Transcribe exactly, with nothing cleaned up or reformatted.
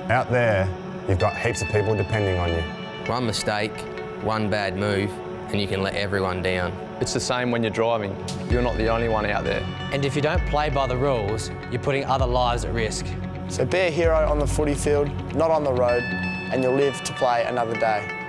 Out there, you've got heaps of people depending on you. One mistake, one bad move, and you can let everyone down. It's the same when you're driving. You're not the only one out there. And if you don't play by the rules, you're putting other lives at risk. So be a hero on the footy field, not on the road, and you'll live to play another day.